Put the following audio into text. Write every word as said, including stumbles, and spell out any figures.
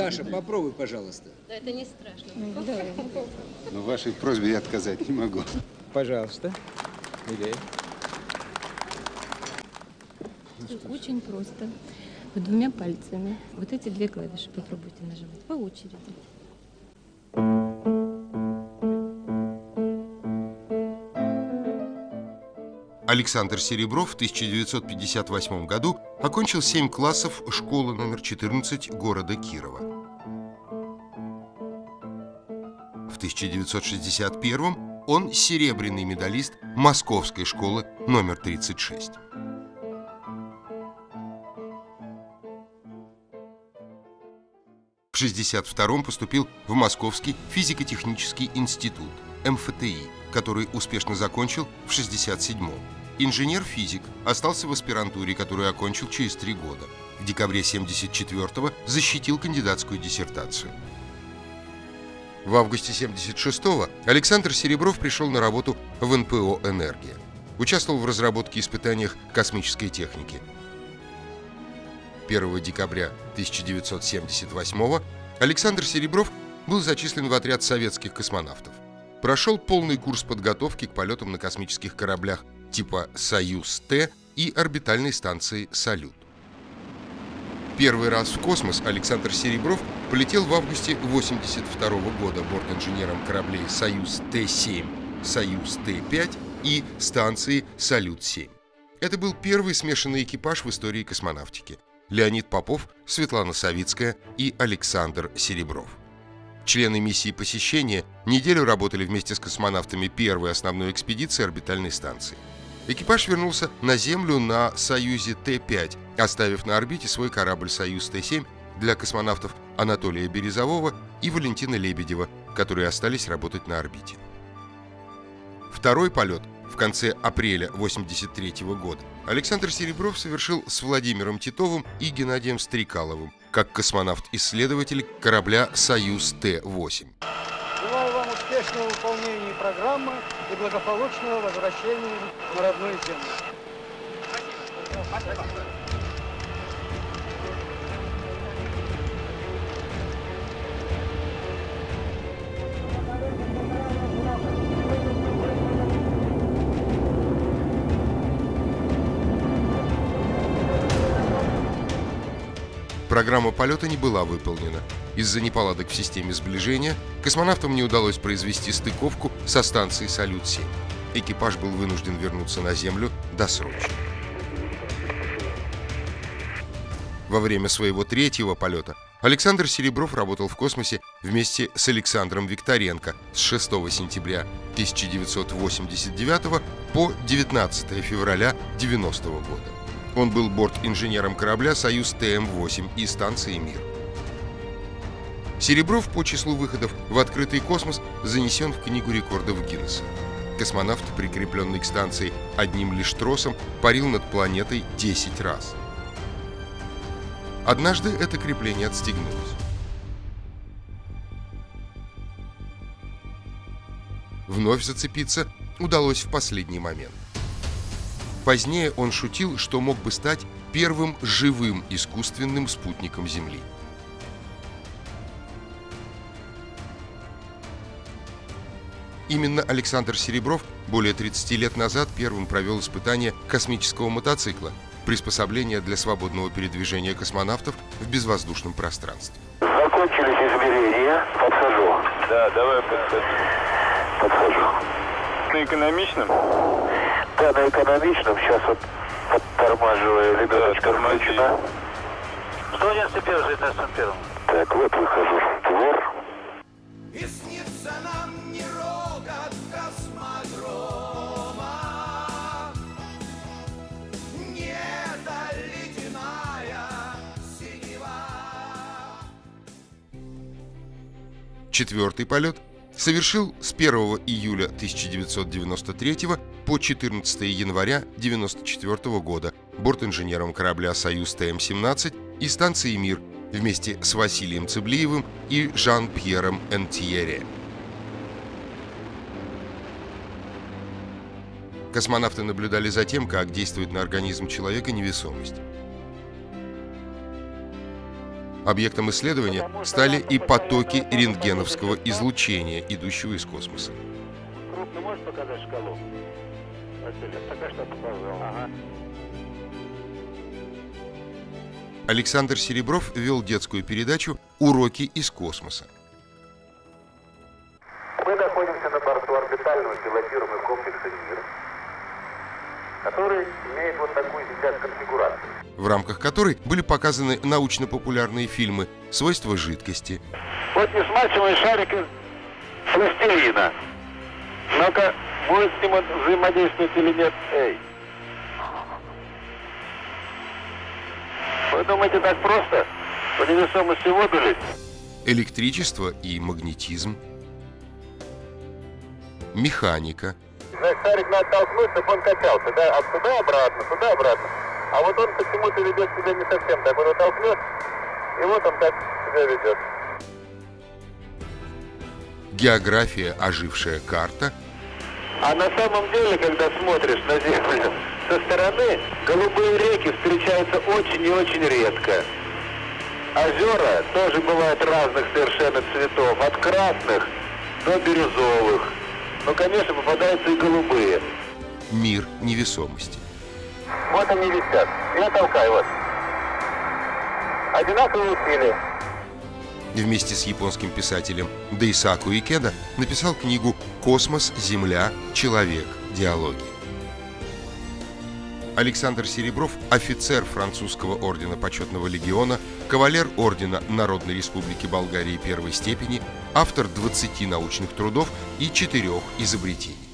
Паша, попробуй, пожалуйста. Да, это не страшно. Да. Но вашей просьбе я отказать не могу. Пожалуйста. Или... Очень просто. Вы двумя пальцами вот эти две клавиши попробуйте нажимать по очереди. Александр Серебров в тысяча девятьсот пятьдесят восьмом году окончил семь классов школы номер четырнадцать города Кирова. В тысяча девятьсот шестьдесят первом он серебряный медалист Московской школы номер тридцать шесть. В шестьдесят втором поступил в Московский физико-технический институт, эм эф тэ и, который успешно закончил в шестьдесят седьмом. Инженер-физик, остался в аспирантуре, которую окончил через три года. В декабре семьдесят четвёртого защитил кандидатскую диссертацию. В августе семьдесят шестого Александр Серебров пришел на работу в эн пэ о «Энергия». Участвовал в разработке и испытаниях космической техники. первого декабря тысяча девятьсот семьдесят восьмого Александр Серебров был зачислен в отряд советских космонавтов. Прошел полный курс подготовки к полетам на космических кораблях типа «Союз-Т» и орбитальной станции «Салют». Первый раз в космос Александр Серебров полетел в августе восемьдесят второго года бортинженером кораблей «Союз-Т семь», «Союз-Т пять» и станции «Салют-семь». Это был первый смешанный экипаж в истории космонавтики. Леонид Попов, Светлана Савицкая и Александр Серебров. Члены миссии посещения неделю работали вместе с космонавтами первой основной экспедиции орбитальной станции. Экипаж вернулся на Землю на «Союзе Т пять», оставив на орбите свой корабль «Союз-Т семь» для космонавтов Анатолия Березового и Валентина Лебедева, которые остались работать на орбите. Второй полет в конце апреля восемьдесят третьего года Александр Серебров совершил с Владимиром Титовым и Геннадием Стрекаловым как космонавт-исследователь корабля «Союз-Т восемь». Желаю вам успешного выполнения программы и благополучного возвращения на родную землю. Спасибо. Спасибо. Программа полета не была выполнена. Из-за неполадок в системе сближения космонавтам не удалось произвести стыковку со станцией «Салют-семь». Экипаж был вынужден вернуться на Землю досрочно. Во время своего третьего полета Александр Серебров работал в космосе вместе с Александром Викторенко с шестого сентября тысяча девятьсот восемьдесят девятого по девятнадцатое февраля девяностого года. Он был бортинженером корабля «Союз-Т восемь» и станции «Мир». Серебров по числу выходов в открытый космос занесен в Книгу рекордов Гиннесса. Космонавт, прикрепленный к станции одним лишь тросом, парил над планетой десять раз. Однажды это крепление отстегнулось. Вновь зацепиться удалось в последний момент. Позднее он шутил, что мог бы стать первым живым искусственным спутником Земли. Именно Александр Серебров более тридцати лет назад первым провел испытание космического мотоцикла, приспособления для свободного передвижения космонавтов в безвоздушном пространстве. Закончились измерения. Подхожу. Да, давай подхожу. Подхожу. На экономичном? Да, на экономичном. Сейчас вот подтормаживаю. Лебедочка да, включена. сто девяносто один, девятнадцать первый. Так, вот выхожу. Двор. И снится нам не рокот космодрома, не эта ледяная синева. Четвертый полет совершил с первого июля тысяча девятьсот девяносто третьего по четырнадцатое января девяносто четвёртого года бортинженером корабля «Союз-Т семнадцать» и станции «Мир» вместе с Василием Цыблиевым и Жан-Пьером Энтьере. Космонавты наблюдали за тем, как действует на организм человека невесомость. Объектом исследования стали и потоки рентгеновского излучения, идущего из космоса. Крупно можешь показать шкалу? Пока что показал. Ага. Александр Серебров вел детскую передачу «Уроки из космоса». Мы находимся на борту орбитального пилотируемого комплекса «Мир», который имеет вот такую сейчас конфигурацию. В рамках которой были показаны научно-популярные фильмы «Свойства жидкости», Вот несмачиваемый шарик из пластилина. Ну-ка, будет с ним он взаимодействовать или нет? Эй. Вы думаете, так просто? По невесомости в воду лезть? электричество и магнетизм, механика, Значит, шарик надо толкнуть, чтобы он качался, да? А туда-обратно, туда-обратно. А вот он почему-то ведет себя не совсем так. Он его толкнет, и вот он так себя ведет. география, ожившая карта, А на самом деле, когда смотришь на Землю со стороны, голубые реки встречаются очень и очень редко. Озера тоже бывают разных совершенно цветов, от красных до бирюзовых. Но, конечно, попадаются и голубые. мир невесомости. Вот они висят. Я толкаю вот. Одинаковые усилия. Вместе с японским писателем Дэйсаку Икеда написал книгу «Космос, Земля, Человек. Диалоги». Александр Серебров – офицер французского ордена Почетного легиона, кавалер ордена Народной Республики Болгарии первой степени, автор двадцати научных трудов и четырех изобретений.